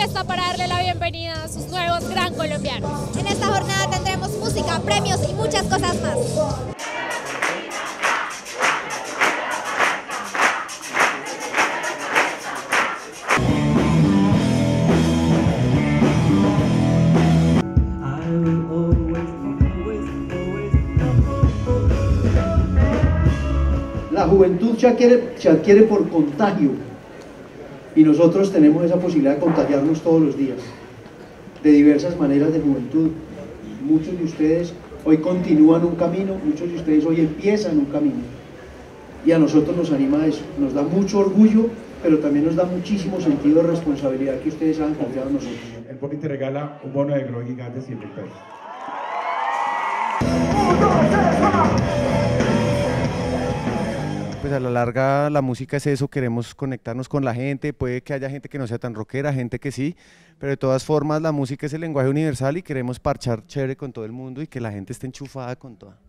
fiesta para darle la bienvenida a sus nuevos gran colombianos. En esta jornada tendremos música, premios y muchas cosas más. La juventud se adquiere por contagio y nosotros tenemos esa posibilidad de contagiarnos todos los días, de diversas maneras de juventud. Muchos de ustedes hoy continúan un camino, muchos de ustedes hoy empiezan un camino y a nosotros nos anima eso, nos da mucho orgullo, pero también nos da muchísimo sentido de responsabilidad que ustedes hayan confiado en nosotros. El Poli te regala un bono de Grog Gas de 100.000 pesos. Pues a la larga la música es eso, queremos conectarnos con la gente, puede que haya gente que no sea tan rockera, gente que sí, pero de todas formas la música es el lenguaje universal y queremos parchar chévere con todo el mundo y que la gente esté enchufada con toda.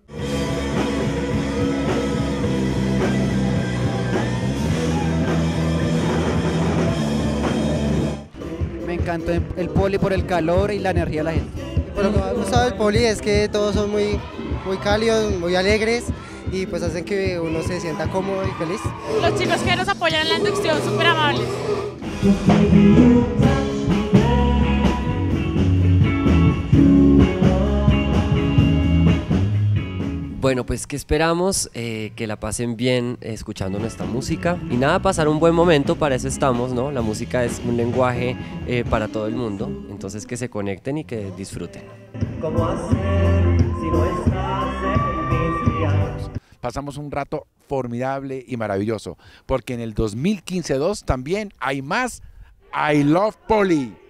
Me encantó el Poli por el calor y la energía de la gente. Pues lo que me ha gustado del Poli es que todos son muy cálidos, muy alegres y pues hacen que uno se sienta cómodo y feliz. Los chicos que nos apoyan en la inducción, súper amables. Bueno, pues que esperamos que la pasen bien escuchando nuestra música y nada, pasar un buen momento, para eso estamos, ¿no? La música es un lenguaje para todo el mundo, entonces que se conecten y que disfruten. ¿Cómo hacer si no estás en mis días? Pasamos un rato formidable y maravilloso, porque en el 2015-2 también hay más I Love Poli.